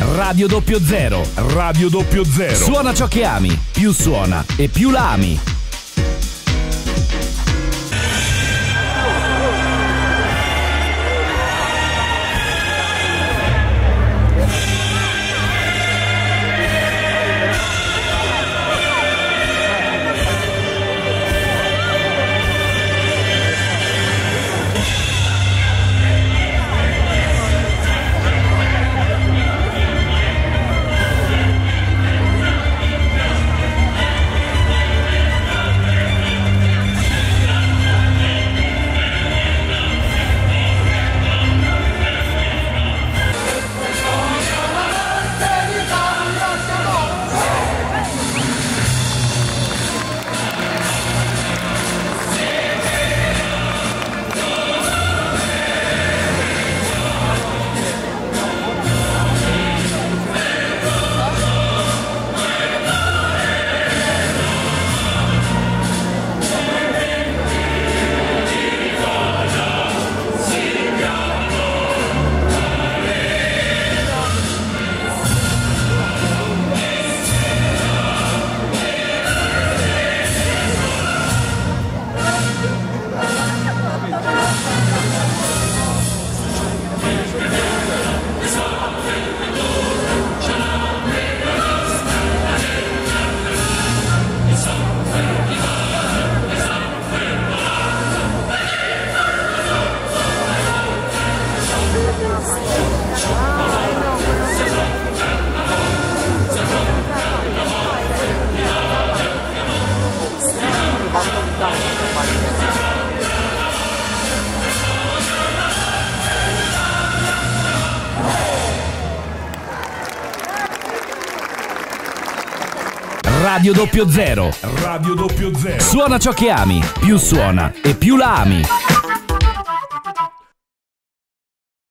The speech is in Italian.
Radio 00. Radio 00. Suona ciò che ami, più suona e più la ami. Radio 00. Radio 00. Suona ciò che ami, più suona e più la ami.